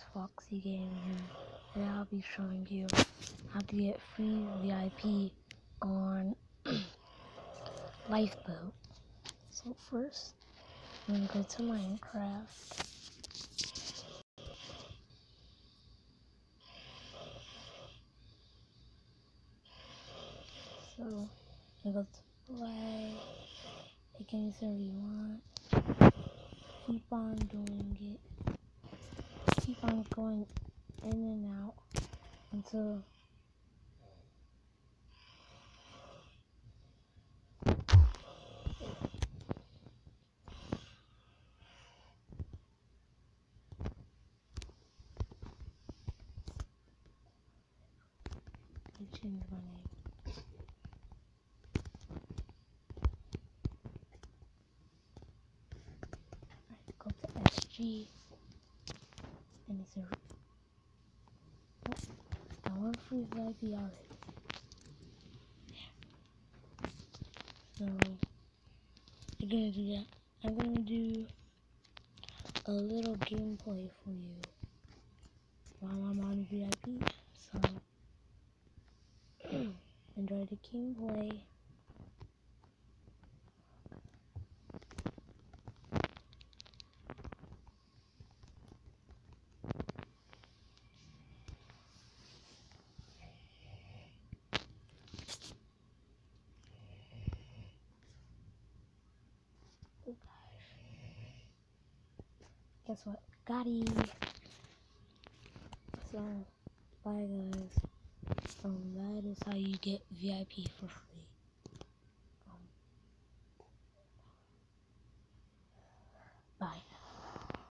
Foxy Gaming, and I'll be showing you how to get free VIP on Lifeboat. So first, I'm going to go to Minecraft. So, you go to play, pick any server you want, keep on doing it, keep on going in and out until I change my name. Alright, go to SG, and it's a I want free VIP already. So you're gonna do that. I'm gonna do a little gameplay for you while I'm on VIP. So enjoy the gameplay. Oh gosh. Guess what? Got it. So bye guys. That is how you get VIP for free.